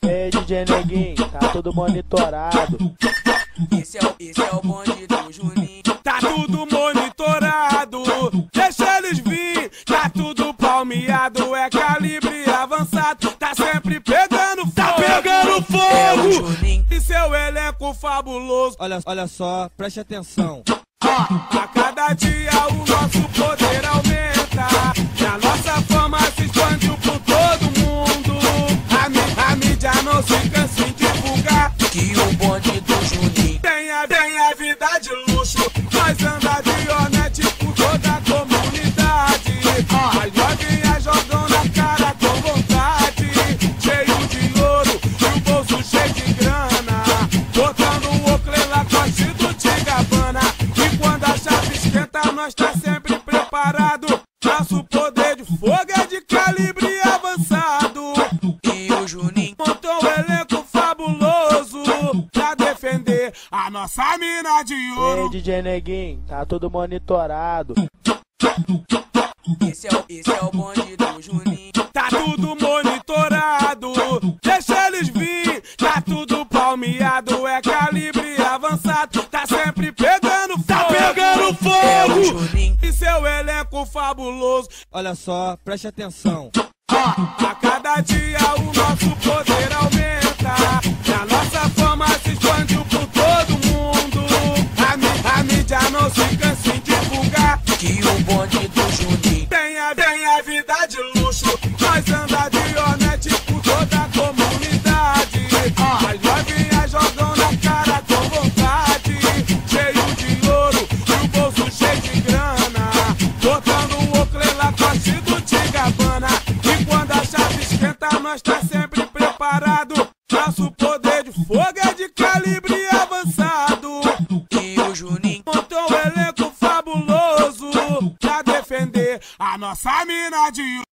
Ei, DJ Neguinho, tá tudo monitorado. Esse é o bonde do Juninho. Tá tudo monitorado, deixa eles vir. Tá tudo palmeado, é calibre avançado. Tá sempre pegando fogo, tá pegando É o fogo. Juninho. E seu elenco fabuloso. Olha só, preste atenção. A cada dia o nosso poder aumenta, e a nossa fama se expandiu por todo mundo. A mídia não se cansa em divulgar Que o bonde do Juninho tem a vida de luxo. Nós anda de honete por toda a comunidade. As novinhas jogam na cara com vontade, cheio de ouro e o bolso cheio de grana, botando o Oakley Lacoste do Tigabana. E quando a chave esquenta, nós tá sempre preparado. Nosso poder de fogo é de calibre avançado. e o Juninho. Montou um elenco fabuloso pra defender a nossa mina de Ei, ouro. DJ Neguinho, tá tudo monitorado. Esse é o bonde do Juninho. Tá tudo monitorado, deixa eles vir. Tá tudo palmeado, é calibre avançado. Tá sempre pegando fogo, tá pegando É o fogo. Juninho. E seu elenco fabuloso. Olha só, preste atenção. A cada dia o nosso poder aumenta, e a nossa fama se expandiu por todo mundo. A mídia não se cansa em divulgar Que o bonde do Juninho. tem a vida de luxo. Nós anda de honete por toda a comunidade. As novinhas jogam na cara com vontade, cheio de ouro e o bolso cheio de grana, botando o Oakley Lacoste do Tigabana. E quando a chave esquenta, nós tá sempre preparado. Nosso poder de fogo é de calibre avançado. E o Juninho. Montou um elenco fabuloso pra defender a nossa mina de